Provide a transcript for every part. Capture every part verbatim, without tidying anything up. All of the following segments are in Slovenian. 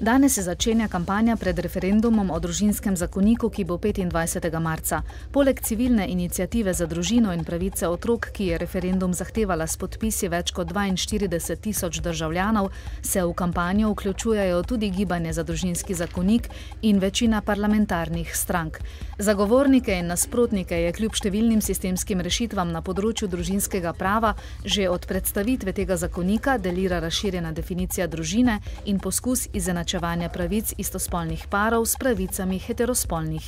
Danes se začenja kampanja pred referendumom o družinskem zakoniku, ki bo petindvajsetega marca. Poleg civilne iniciative za družino in pravice otrok, ki je referendum zahtevala s podpisi več kot dvainštirideset tisoč državljanov, se v kampanjo vključujejo tudi gibanje za družinski zakonik in večina parlamentarnih strank. Zagovornike in nasprotnike je kljub številnim sistemskim rešitvam na področju družinskega prava že od predstavitve tega zakonika delira razširjena definicija družine in poskus izenačevanja pravic istospolnih parov s pravicami heterospolnih.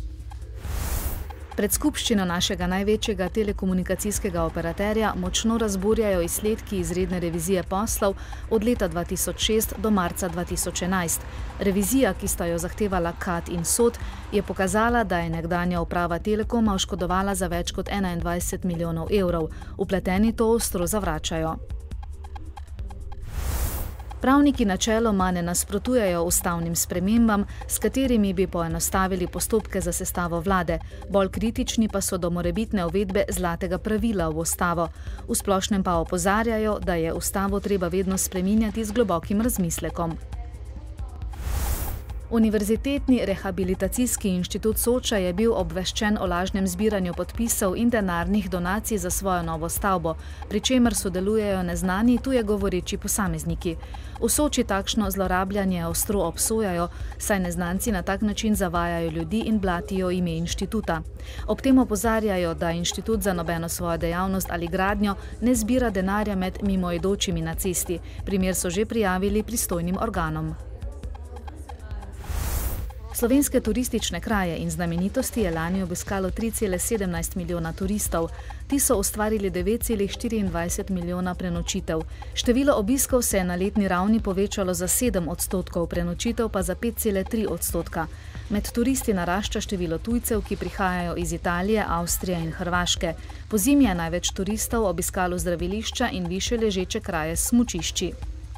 Pred skupščino našega največjega telekomunikacijskega operaterja močno razburjajo izsledki izredne revizije poslov od leta dva tisoč šest do marca dva tisoč enajst. Revizija, ki sta jo zahtevala K A T in Sod, je pokazala, da je nekdanja uprava Telekoma oškodovala za več kot enaindvajset milijonov evrov. Vpleteni to ostro zavračajo. Pravniki načeloma ne nasprotujejo ustavnim spremembam, s katerimi bi poenostavili postopke za sestavo vlade. Bolj kritični pa so do morebitne uvedbe zlatega pravila v ustavo. V splošnem pa opozarjajo, da je ustavo treba vedno spreminjati z globokim razmislekom. Univerzitetni rehabilitacijski inštitut Soča je bil obveščen o lažnem zbiranju podpisov in denarnih donacij za svojo novo stavbo, pri čemer sodelujejo neznani tuje govoreči posamezniki. V Soči takšno zlorabljanje ostro obsojajo, saj neznanci na tak način zavajajo ljudi in blatijo ime inštituta. Ob tem opozarjajo, da inštitut za nobeno svojo dejavnost ali gradnjo ne zbira denarja med mimoidočimi na cesti. Primer so že prijavili pristojnim organom. Slovenske turistične kraje in znamenitosti je lani obiskalo tri cele sedemnajst milijona turistov. Ti so ustvarili devet cele štiriindvajset milijona prenočitev. Število obiskov se je na letni ravni povečalo za sedem odstotkov, prenočitev pa za pet cele tri odstotka. Med turisti narašča število tujcev, ki prihajajo iz Italije, Avstrije in Hrvaške. Pozimi je največ turistov obiskalo zdravilišča in višje ležeče kraje s smučišči.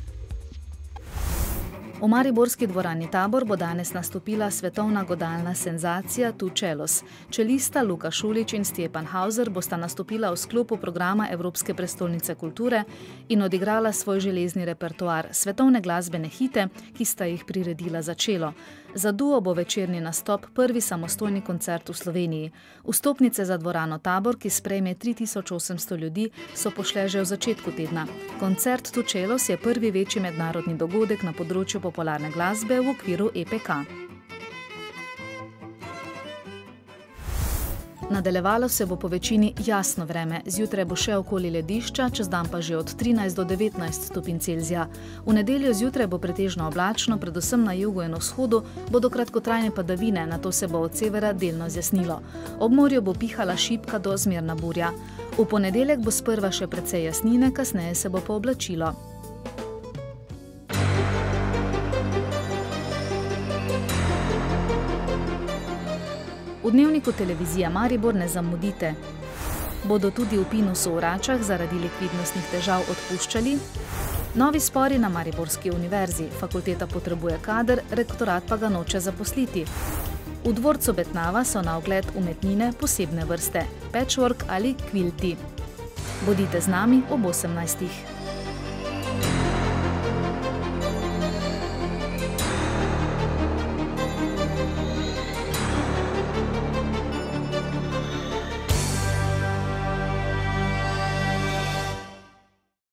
V mariborski dvorani Tabor bo danes nastopila svetovna godalna senzacija Tu Čelos. Čelista Luka Šulić in Stjepan Hauser bosta nastopila v sklopu programa Evropske prestolnice kulture in odigrala svoj železni repertoar, svetovne glasbene hite, ki sta jih priredila za čelo. Za duo bo večerni nastop prvi samostojni koncert v Sloveniji. Vstopnice za dvorano Tabor, ki sprejme tri tisoč osemsto ljudi, so pošle že v začetku tedna. Koncert Tu Čelos je prvi večji mednarodni dogodek na področju popularne glasbe v okviru E P K. Nadaljevalo se bo po večini jasno vreme, zjutraj bo še okoli ledišča, čez dan pa že od trinajst do devetnajst stopinj Celzija. V nedeljo zjutraj bo pretežno oblačno, predvsem na jugu in vzhodu bodo kratkotrajne padavine, nato se bo od severa delno zjasnilo. Ob morju bo pihala šibka do zmerna burja. V ponedeljek bo sprva še precej jasnine, kasneje se bo pooblačilo. V dnevniku televizije Maribor ne zamudite. Bodo tudi v Pinusu v Račah zaradi likvidnostnih težav odpuščali? Novi spori na Mariborski univerzi. Fakulteta potrebuje kader, rektorat pa ga noče zaposliti. V dvorcu Betnava so na ogled umetnine posebne vrste. Patchwork ali kvilti. Bodite z nami ob osemnajstih.